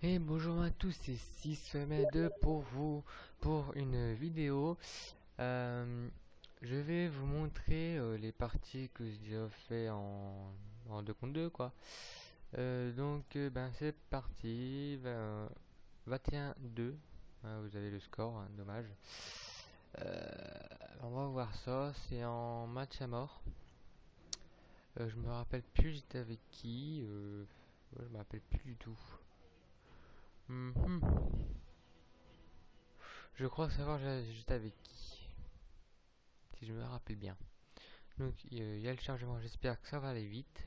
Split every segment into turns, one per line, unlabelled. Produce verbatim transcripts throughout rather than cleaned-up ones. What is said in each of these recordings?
Et bonjour à tous, c'est six deux pour vous pour une vidéo. Euh, je vais vous montrer euh, les parties que j'ai déjà fait en, en deux contre deux quoi. Euh, donc euh, ben c'est parti, ben, vingt et un deux, hein, vous avez le score, hein, dommage. Euh, on va voir ça, c'est en match à mort. Euh, je me rappelle plus j'étais avec qui, euh, ouais, je me rappelle plus du tout. Mm-hmm. Je crois savoir j'étais avec qui, si je me rappelle bien. Donc il y a le chargement, j'espère que ça va aller vite.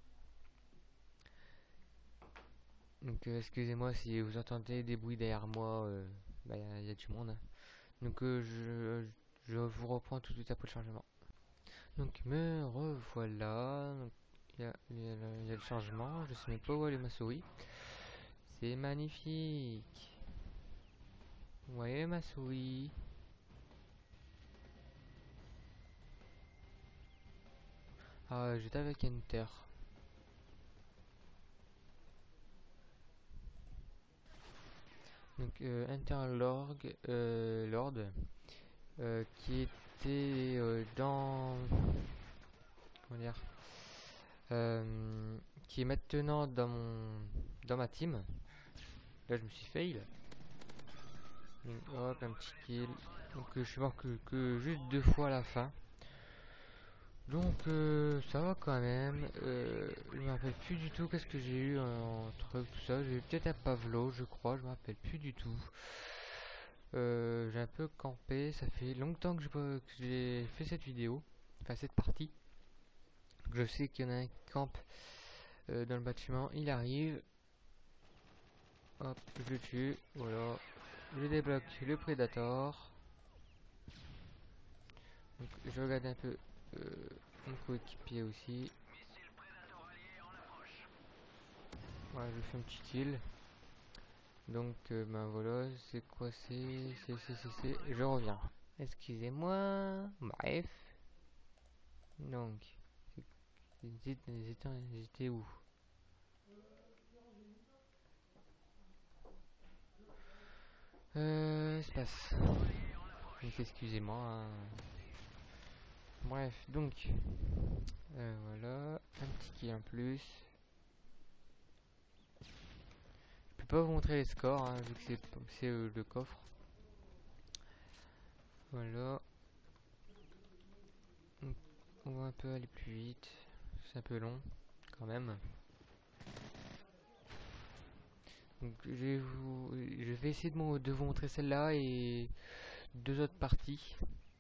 Donc euh, excusez-moi si vous entendez des bruits derrière moi, il euh, bah, y, y a du monde. Hein. Donc euh, je, je vous reprends tout de suite après le chargement. Donc me revoilà. Il y, y, y a le changement, je sais même pas où aller ma souris. C'est magnifique. Vous voyez ma souris? Ah, j'étais avec Enter. Donc euh, Interlord, euh, Lord, euh, qui était euh, dans, comment dire, euh, qui est maintenant dans mon, dans ma team. Là, je me suis fail. Donc, hop, un petit kill. Donc, euh, je suis mort que, que juste deux fois à la fin. Donc, euh, ça va quand même. Euh, je me rappelle plus du tout qu'est-ce que j'ai eu en truc, tout ça. J'ai eu peut-être un Pavlo, je crois. Je me rappelle plus du tout. Euh, j'ai un peu campé. Ça fait longtemps que j'ai fait cette vidéo, enfin cette partie. Je sais qu'il y en a un qui campe euh, dans le bâtiment. Il arrive. Hop, je le tue. Voilà. Je débloque le Predator. Donc, je regarde un peu euh, mon coéquipier aussi. Voilà, je fais un petit kill. Donc, euh, ben voilà, c'est quoi c'est C'est, c'est, c'est, c'est. Je reviens. Excusez-moi. Bref. Donc, j'étais où? Euh, espace. Donc, excusez-moi. Hein. Bref, donc, euh, voilà, un petit kill en plus. Je peux pas vous montrer les scores, hein, vu que c'est euh, le coffre. Voilà. Donc, on va un peu aller plus vite. C'est un peu long, quand même. Donc, je vais, vous, je vais essayer de, mon, de vous montrer celle-là et deux autres parties.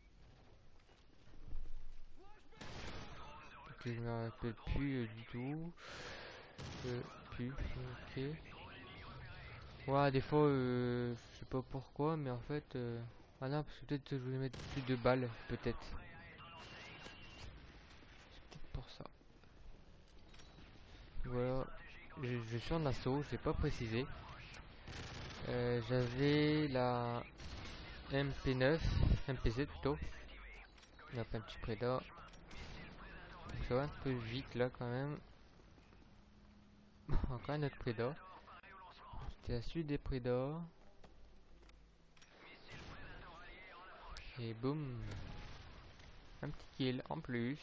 Que je me rappelle plus euh, du tout. Euh, plus, ok. Ouais, des fois, euh, je sais pas pourquoi, mais en fait... Euh, ah non, parce que peut-être je voulais mettre plus de balles, peut-être. C'est peut-être pour ça. Voilà. Je, je suis en assaut, je n'ai pas précisé. Euh, J'avais la M P neuf, M P sept plutôt. On a pas un petit prédat. Donc ça va un peu vite là quand même. Encore un autre prédat. C'était la suite des prédas. Et boum. Un petit kill en plus.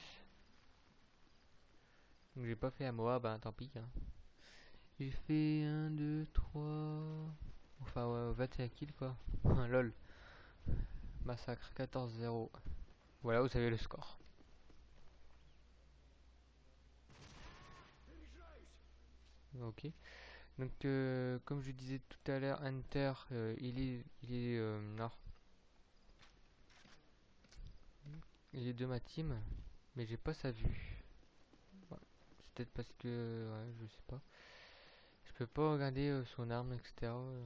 Donc j'ai pas fait à moi, bah tant pis. Hein. J'ai fait un, deux, trois. Enfin ouais, vingt et un kills quoi. Lol. Massacre quatorze zéro. Voilà, vous savez le score. Ok. Donc euh, comme je disais tout à l'heure, Hunter, euh, il est, il est, euh, non, il est de ma team, mais j'ai pas sa vue. Ouais. C'est peut-être parce que, ouais, je sais pas. Je peux pas regarder euh, son arme, et cetera. Euh.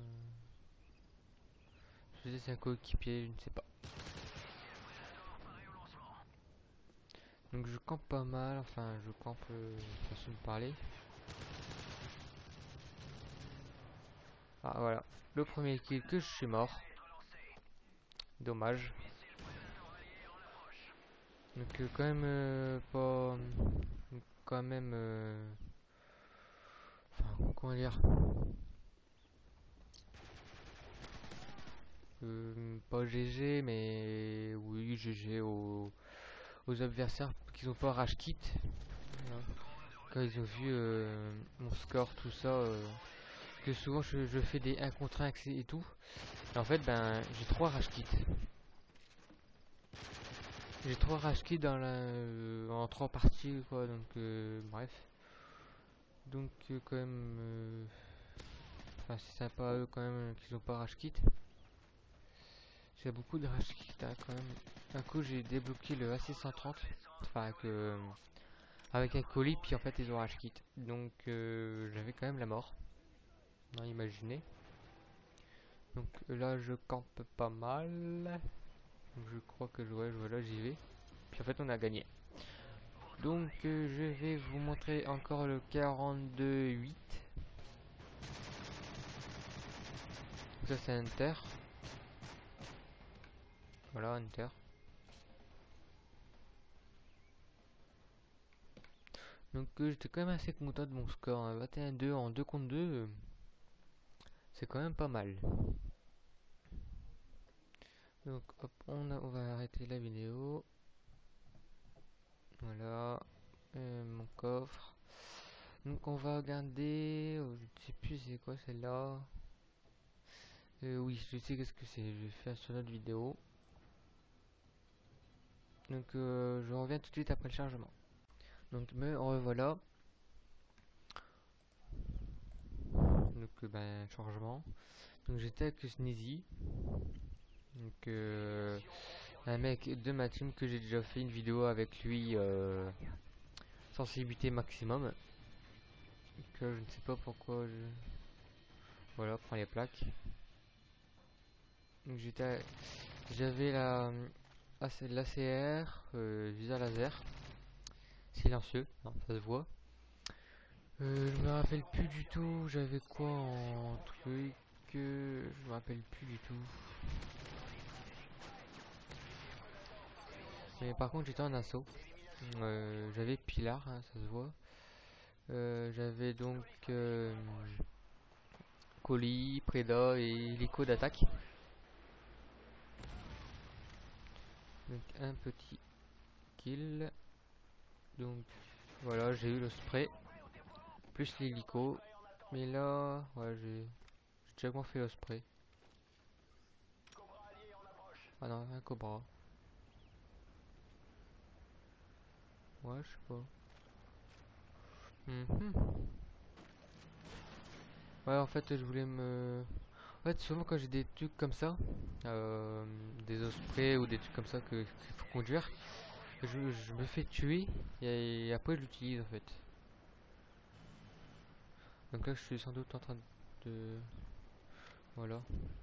Je sais c'est un coéquipier, je ne sais pas. Donc je campe pas mal, enfin je campe euh, façon de parler. Ah voilà, le premier kill que je suis mort. Dommage. Donc euh, quand même euh, pas... Quand même... Euh, enfin, comment dire euh, pas G G, mais oui, G G aux, aux adversaires qui ont pas rage quit. Voilà. Quand ils ont vu euh, mon score, tout ça, euh, que souvent je, je fais des un contre un et tout. Et en fait, ben, j'ai trois rage quits. J'ai trois rage quits dans la, euh, en trois parties, quoi. Donc, euh, bref. Donc, euh, quand même, euh, enfin, c'est sympa eux quand même qu'ils ont pas rage quit. J'ai beaucoup de rage quit hein, quand même. Un coup, j'ai débloqué le A C cent trente, enfin avec, euh, avec un colis, puis en fait ils ont rage quit. Donc, euh, j'avais quand même la mort. Non, imaginez. Donc là, je campe pas mal. Donc, je crois que je, ouais, voilà, j'y vais. Puis en fait, on a gagné. Donc, euh, je vais vous montrer encore le quarante-deux huit. Ça, c'est Enter. Voilà, Enter. Donc, euh, j'étais quand même assez content de mon score. Hein. vingt et un deux en deux contre deux. Euh, c'est quand même pas mal. Donc, hop, on, a, on va arrêter la vidéo. Voilà. Euh, mon coffre. Donc, on va regarder. Oh, je ne sais plus c'est quoi celle-là. Euh, oui, je sais qu'est-ce que c'est. Je vais faire sur notre vidéo. Donc, euh, je reviens tout de suite après le chargement. Donc, me revoilà. Donc, euh, ben, changement. Donc, j'étais avec Sneezy. Donc, euh, un mec de ma team que j'ai déjà fait une vidéo avec lui. Euh, sensibilité maximum. Que je ne sais pas pourquoi. Je... Voilà, prends les plaques. Donc, j'étais, j'avais la l'A C R, euh, viseur laser, silencieux, non, ça se voit. Euh, je me rappelle plus du tout, j'avais quoi en truc, euh, je me rappelle plus du tout. Mais par contre j'étais en assaut, euh, j'avais Pilar, hein, ça se voit. Euh, j'avais donc euh, colis, préda et hélico d'attaque. Donc un petit kill. Donc voilà, j'ai eu le spray plus l'hélico. Mais là, ouais, j'ai déjà fait le spray. Ah non, un cobra. Ouais, je sais pas. Mhm. Ouais, en fait, je voulais me... En fait, souvent quand j'ai des trucs comme ça, euh, des ospreys ou des trucs comme ça que qu'il faut conduire, je, je me fais tuer et, et après je l'utilise en fait. Donc là, je suis sans doute en train de... Voilà.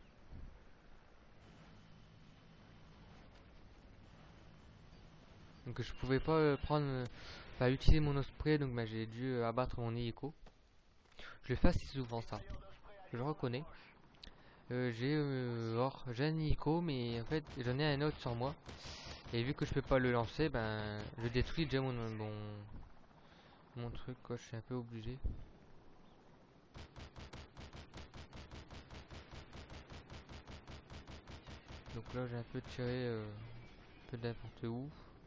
Donc je pouvais pas euh, prendre... euh, Enfin, utiliser mon osprey, donc bah, j'ai dû euh, abattre mon hélico. Je le fais assez souvent ça. Je le reconnais. Euh, j'ai euh, or, j'ai un hélico, mais en fait j'en ai un autre sur moi. Et vu que je peux pas le lancer, ben je détruis déjà mon mon, mon truc quoi, je suis un peu obligé. Donc là j'ai un peu tiré euh, un peu n'importe où.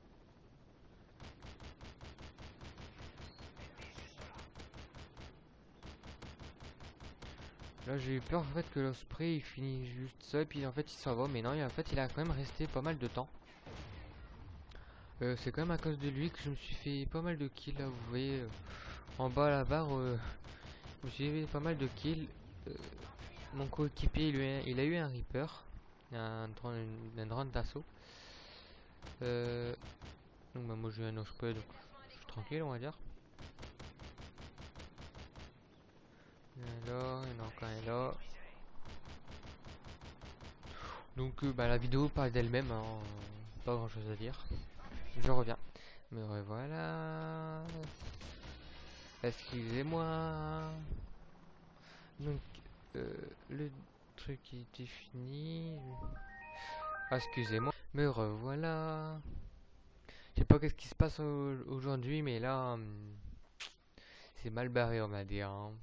Là j'ai eu peur en fait que le spray il finit juste ça et puis en fait il s'en va, mais non, en fait il a quand même resté pas mal de temps. Euh, c'est quand même à cause de lui que je me suis fait pas mal de kills là, vous voyez euh, en bas à la barre, euh, je me suis fait pas mal de kills. Euh, mon coéquipier il, a- il a eu un Reaper, un drone, un drone d'assaut. Euh, donc bah, moi j'ai un osprey donc je suis tranquille on va dire. Il y en a là, il y en a encore un là. Donc euh, bah, la vidéo parle d'elle-même, hein, pas grand chose à dire. Je reviens. Me revoilà. Excusez-moi. Donc euh, le truc était fini. Ah, excusez-moi. Me revoilà. Je sais pas qu'est-ce qui se passe au- aujourd'hui, mais là, hum, c'est mal barré, on va dire. Hein.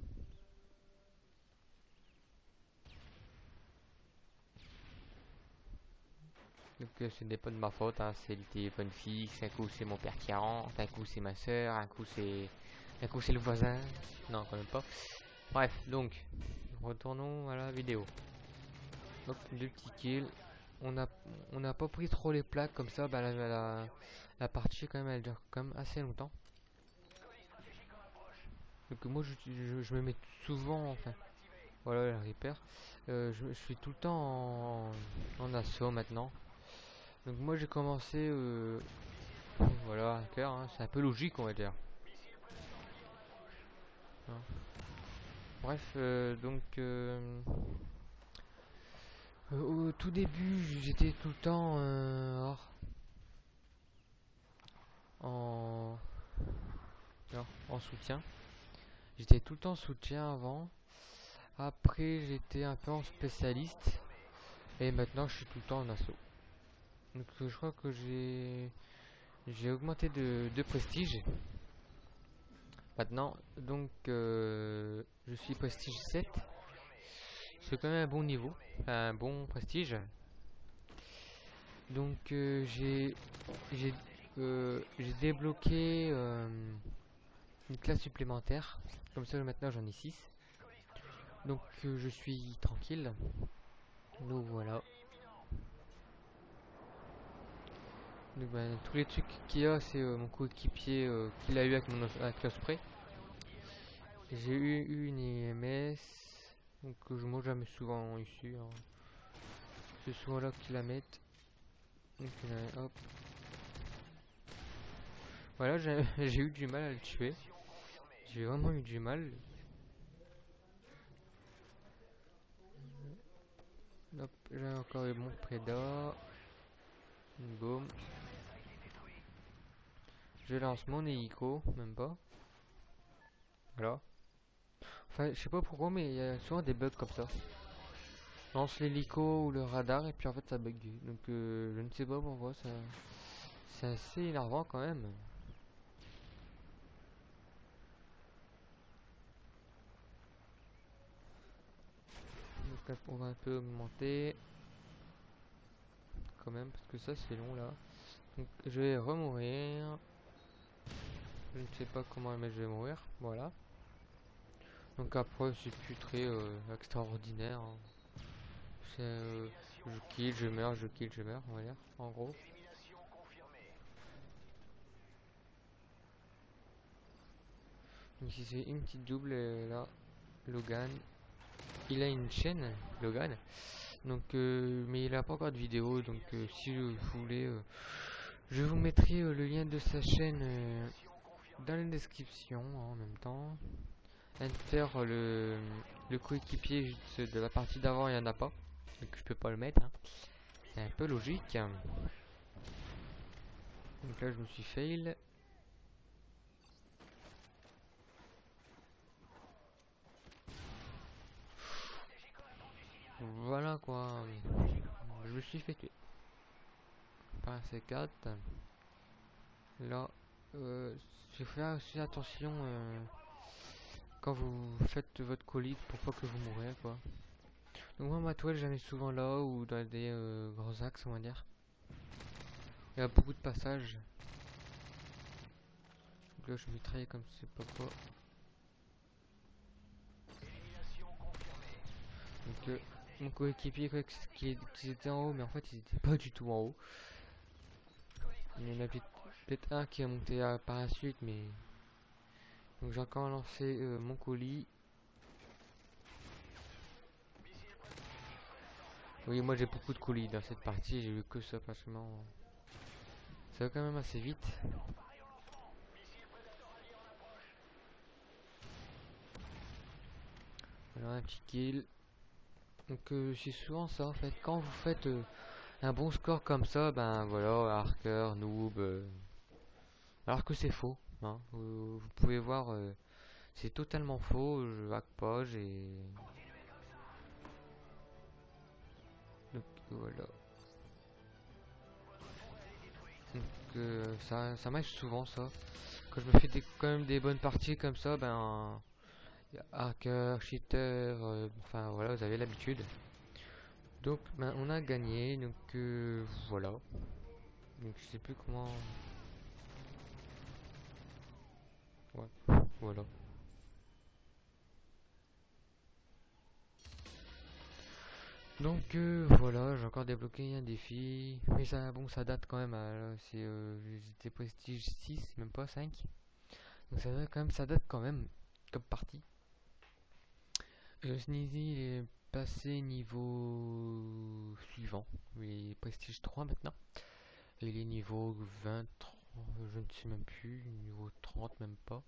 Donc euh, ce n'est pas de ma faute, hein, c'est le téléphone fixe, un coup c'est mon père qui rentre, un coup c'est ma soeur, un coup c'est un coup c'est le voisin. Non, quand même pas. Bref, donc retournons à la vidéo. Hop, deux petits kills. On a on n'a pas pris trop les plaques comme ça, bah la, la, la partie quand même elle dure quand même assez longtemps. Donc moi je, je, je me mets souvent, enfin voilà la Reaper. Euh, je, je suis tout le temps en, en assaut maintenant. Donc moi j'ai commencé euh, voilà un cœur, hein, c'est un peu logique on va dire. Hein. Bref, euh, donc euh, euh, au tout début j'étais tout le temps euh, hors, en, non, en soutien. J'étais tout le temps en soutien avant. Après j'étais un peu en spécialiste. Et maintenant je suis tout le temps en assaut. Donc euh, je crois que j'ai j'ai augmenté de, de prestige. Maintenant, donc euh, je suis prestige sept. C'est quand même un bon niveau, un bon prestige. Donc euh, j'ai j'ai euh, j'ai débloqué euh, une classe supplémentaire. Comme ça maintenant j'en ai six. Donc euh, je suis tranquille. Donc voilà. Donc, ben, tous les trucs qu'il y a, c'est euh, mon coéquipier euh, qu'il a eu avec mon avec l'Osprey. J'ai eu une I M S, donc euh, je moi jamais souvent ici. Hein. C'est souvent là qu'ils la mettent. Donc, euh, hop. Voilà, j'ai j'ai eu du mal à le tuer. J'ai vraiment eu du mal. Hop, j'ai encore eu mon prédat. Boum. Je lance mon hélico, même pas. Voilà. Enfin, je sais pas pourquoi, mais il y a souvent des bugs comme ça. Je lance l'hélico ou le radar et puis en fait ça bug. Donc euh, je ne sais pas pourquoi, ça c'est assez énervant quand même. Donc là, on va un peu augmenter quand même parce que ça c'est long là. Donc je vais remourir. Je ne sais pas comment mais je vais mourir. Voilà. Donc après c'est plus très euh, extraordinaire. Hein. C'est euh, je kill, je meurs, je kill, je meurs, on va dire, en gros. Donc si c'est une petite double euh, là, Logan. Il a une chaîne, Logan. Donc euh, mais il a pas encore de vidéo, donc euh, si vous voulez, euh, je vous mettrai euh, le lien de sa chaîne euh, dans la description hein, en même temps. Enter le, le coéquipier de la partie d'avant, il n'y en a pas, donc je peux pas le mettre. Hein. C'est un peu logique. Donc là je me suis fail. Voilà quoi. Je me suis fait tuer par un C quatre. Là, euh, il faut faire aussi attention euh, quand vous faites votre colis pour pas que vous mourrez quoi. Donc moi ma toile j'en ai souvent là ou dans des euh, grands axes on va dire. Il y a beaucoup de passages. Donc là je vais travailler comme c'est pas quoi. Donc euh, mon coéquipier qui était en haut mais en fait il était pas du tout en haut. Il y en a peut-être un qui a monté à, par la suite mais... Donc j'ai encore lancé euh, mon colis. Oui moi j'ai beaucoup de colis dans cette partie, j'ai vu que ça franchement. Ça va quand même assez vite. Voilà un petit kill. Donc euh, c'est souvent ça en fait, quand vous faites euh, un bon score comme ça, ben voilà, Harker, noob, euh, alors que c'est faux, hein. Vous, vous pouvez voir, euh, c'est totalement faux, je hack pas, j'ai... Donc voilà. Donc euh, ça, ça marche souvent ça. Quand je me fais des, quand même des bonnes parties comme ça, ben... Y a hacker, cheater, euh, enfin voilà, vous avez l'habitude. Donc ben, on a gagné, donc euh, voilà. Donc je sais plus comment. Ouais, voilà. Donc euh, voilà, j'ai encore débloqué un défi. Mais ça, bon, ça date quand même. euh, c'est euh, J'étais prestige six, même pas cinq. Donc ça date quand même, ça date quand même comme partie. Euh, Sneezy il est passé niveau suivant. Il est prestige trois maintenant. Il est niveau vingt, trente, je ne sais même plus, niveau trente même pas.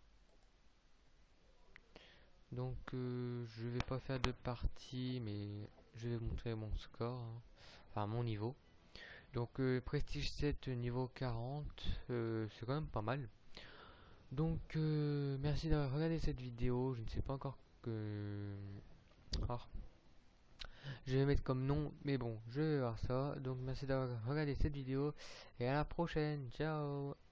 Donc euh, je vais pas faire de partie, mais je vais vous montrer mon score, hein. Enfin mon niveau. Donc euh, prestige sept niveau quarante, euh, c'est quand même pas mal. Donc euh, merci d'avoir regardé cette vidéo. Je ne sais pas encore que... Ah, je vais mettre comme nom, mais bon, je vais voir ça. Donc merci d'avoir regardé cette vidéo et à la prochaine. Ciao.